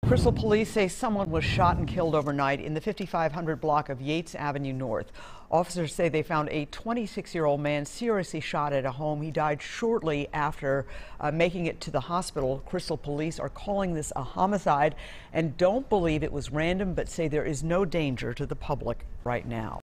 Crystal police say someone was shot and killed overnight in the 5500 block of Yates Avenue North. Officers say they found a 26-year-old man seriously shot at a home. He died shortly after making it to the hospital. Crystal police are calling this a homicide and don't believe it was random, but say there is no danger to the public right now.